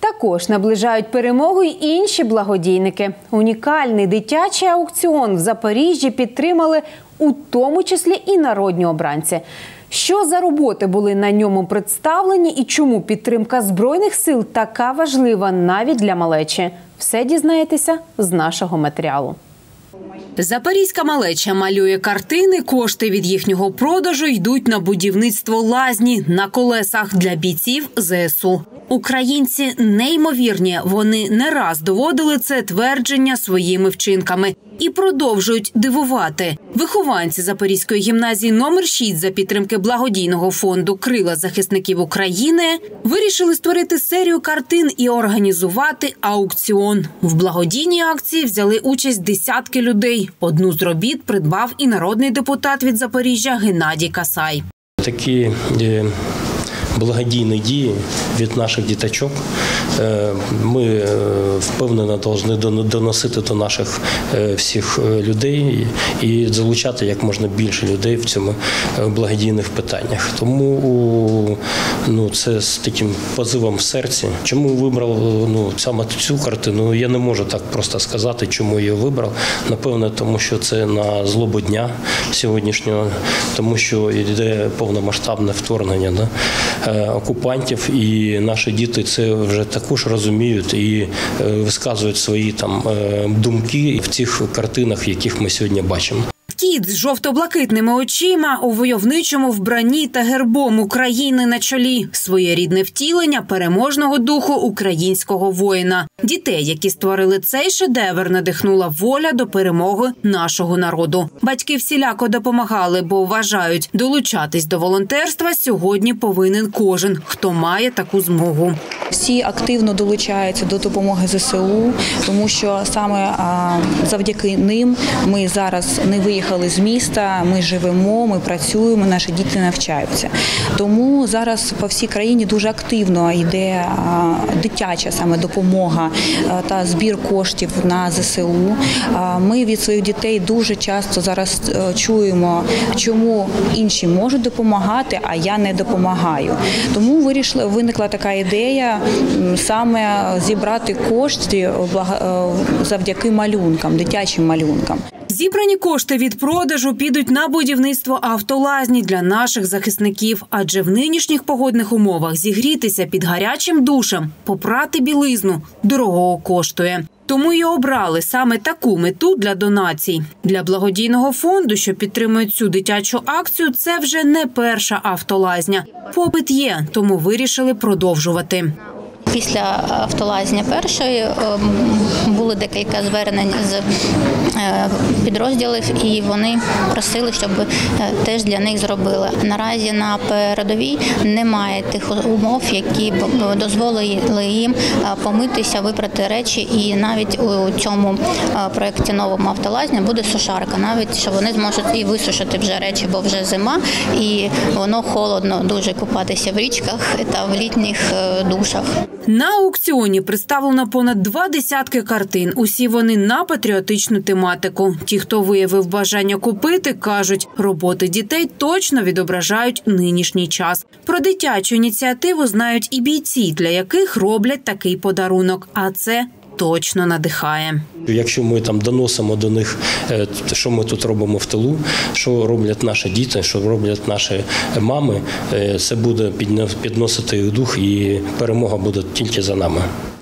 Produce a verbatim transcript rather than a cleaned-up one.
Також наближають перемогу й інші благодійники. Унікальний дитячий аукціон в Запоріжжі підтримали у тому числі і народні обранці. Що за роботи були на ньому представлені і чому підтримка Збройних сил така важлива навіть для малечі? Все дізнаєтеся з нашого матеріалу. Запорізька малеча малює картини, кошти від їхнього продажу йдуть на будівництво лазні на колесах для бійців зе ес у. Українці неймовірні, вони не раз доводили це твердження своїми вчинками і продовжують дивувати. Вихованці Запорізької гімназії номер шість за підтримки благодійного фонду «Крила захисників України» вирішили створити серію картин і організувати аукціон. В благодійній акції взяли участь десятки людей. Одну з робіт придбав і народний депутат від Запоріжжя Геннадій Касай. Такі благодійні дії від наших діточок ми впевнено повинні доносити до наших всіх людей і залучати як можна більше людей в цьому благодійних питаннях. Тому ну, це з таким позивом в серці. Чому вибрав ну, саме цю картину? Я не можу так просто сказати, чому я вибрав. Напевно, тому що це на злобу дня сьогоднішнього, тому що йде повномасштабне вторгнення, да? окупантів, і наші діти це вже також розуміють і висказують свої там думки в цих картинах, яких ми сьогодні бачимо. Кіт з жовто-блакитними очима у войовничому вбранні та гербом України на чолі. Своєрідне втілення переможного духу українського воїна. Дітей, які створили цей шедевр, надихнула воля до перемоги нашого народу. Батьки всіляко допомагали, бо вважають, долучатись до волонтерства сьогодні повинен кожен, хто має таку змогу. Всі активно долучаються до допомоги зе се у, тому що саме завдяки ним ми зараз не виїхали з міста, ми живемо, ми працюємо, наші діти навчаються. Тому зараз по всій країні дуже активно йде дитяча саме допомога та збір коштів на зе се у. Ми від своїх дітей дуже часто зараз чуємо, чому інші можуть допомагати, а я не допомагаю. Тому вирішила, виникла така ідея саме зібрати кошти завдяки малюнкам, дитячим малюнкам. Зібрані кошти від продажу підуть на будівництво автолазні для наших захисників. Адже в нинішніх погодних умовах зігрітися під гарячим душем, попрати білизну дорого коштує. Тому і обрали саме таку мету для донацій. Для благодійного фонду, що підтримує цю дитячу акцію, це вже не перша автолазня. Попит є, тому вирішили продовжувати. Після автолазні першої були декілька звернень з підрозділів, і вони просили, щоб теж для них зробили. Наразі на передовій немає тих умов, які б дозволили їм помитися, випрати речі, і навіть у цьому проєкті новому автолазні буде сушарка, навіть що вони зможуть і висушити вже речі, бо вже зима, і воно холодно дуже купатися в річках та в літніх душах. На аукціоні представлено понад два десятки картин. Усі вони на патріотичну тематику. Ті, хто виявив бажання купити, кажуть, роботи дітей точно відображають нинішній час. Про дитячу ініціативу знають і бійці, для яких роблять такий подарунок. А це точно надихає. Якщо ми там доносимо до них, що ми тут робимо в тилу, що роблять наші діти, що роблять наші мами, це буде підносити їх дух, і перемога буде тільки за нами.